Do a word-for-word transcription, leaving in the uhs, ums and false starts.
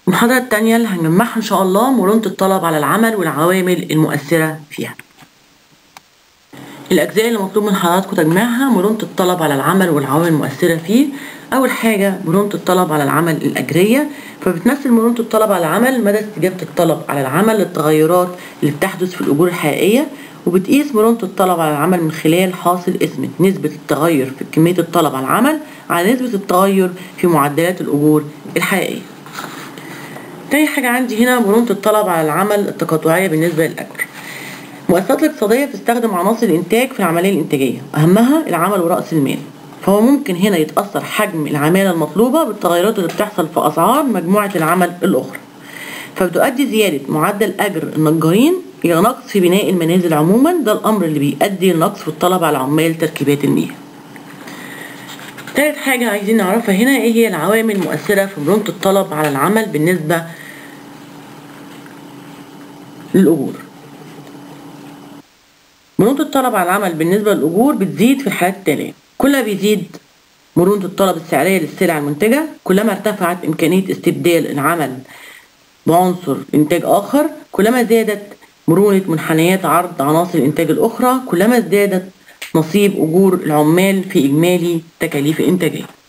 المحاضرة التانية اللي هنجمعها إن شاء الله مرونة الطلب على العمل والعوامل المؤثرة فيها. الأجزاء اللي مطلوب من حضراتكم تجميعها مرونة الطلب على العمل والعوامل المؤثرة فيه. أول حاجة مرونة الطلب على العمل الأجرية، فبتمثل مرونة الطلب على العمل مدى استجابة الطلب على العمل للتغيرات اللي بتحدث في الأجور الحقيقية، وبتقيس مرونة الطلب على العمل من خلال حاصل اسمة نسبة التغير في كمية الطلب على العمل على نسبة التغير في معدلات الأجور الحقيقية. تاني حاجة عندي هنا مرونة الطلب على العمل التقاطعية بالنسبة للأجر. المؤسسات الاقتصادية بتستخدم عناصر الإنتاج في العملية الإنتاجية، أهمها العمل ورأس المال، فهو ممكن هنا يتأثر حجم العمالة المطلوبة بالتغيرات اللي بتحصل في أسعار مجموعة العمل الأخرى، فبتؤدي زيادة معدل أجر النجارين إلى نقص في بناء المنازل عموما، ده الأمر اللي بيؤدي لنقص في الطلب على عمال تركيبات المياه. تالت حاجة عايزين نعرفها هنا إيه هي العوامل المؤثرة في مرونة الطلب على العمل بالنسبة للأجور. مرونة الطلب على العمل بالنسبة للأجور بتزيد في الحالات التالية: كلما بيزيد مرونة الطلب السعرية للسلع المنتجة، كلما ارتفعت إمكانية استبدال العمل بعنصر إنتاج آخر، كلما زادت مرونة منحنيات عرض عناصر الإنتاج الأخرى، كلما ازدادت نصيب أجور العمال في إجمالي تكاليف الإنتاجية.